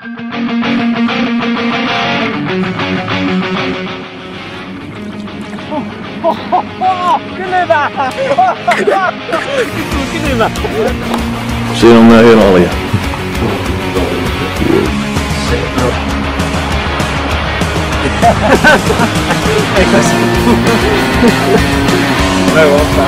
Kylmä! Kylmä! Siinä on meidän hieno olija. Eikös? Me ottaa.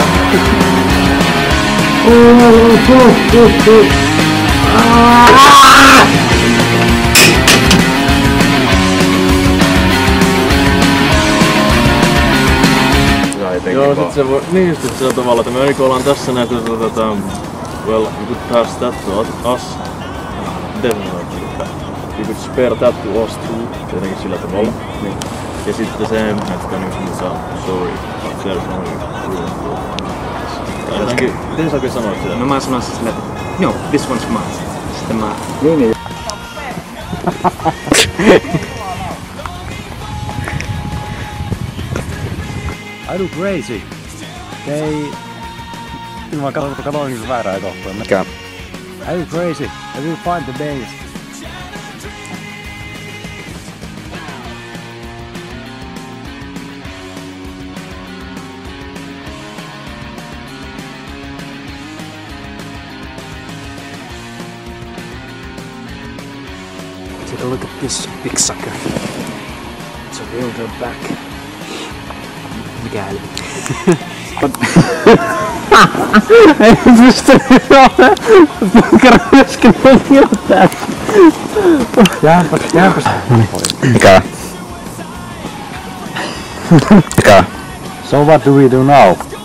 Joo, sit se voi, niin just sillä tavalla, että me niinku ollaan tässä näitä well, you could pass that to us. Definitely. You could spare that to us too. Tietenkin sillä tavalla. Niin. Ja sitten se, että niinku saa, sorry, there's no room for. Jotenkin, miten sä oikein sanoit sitä? No mä sanoin sille, että joo, this one's mine. Sitten mä... Niin. I look crazy. They... Kyllä mä katsoin niitä väärää kohtaa. Mikä? I look crazy. I will find the base. Take a look at this big sucker. It's a real good back. Mikä helvetti. Ei pysty punkaraiskin jotain. Jääpäs. Mikä? Mikä? So what do we do now?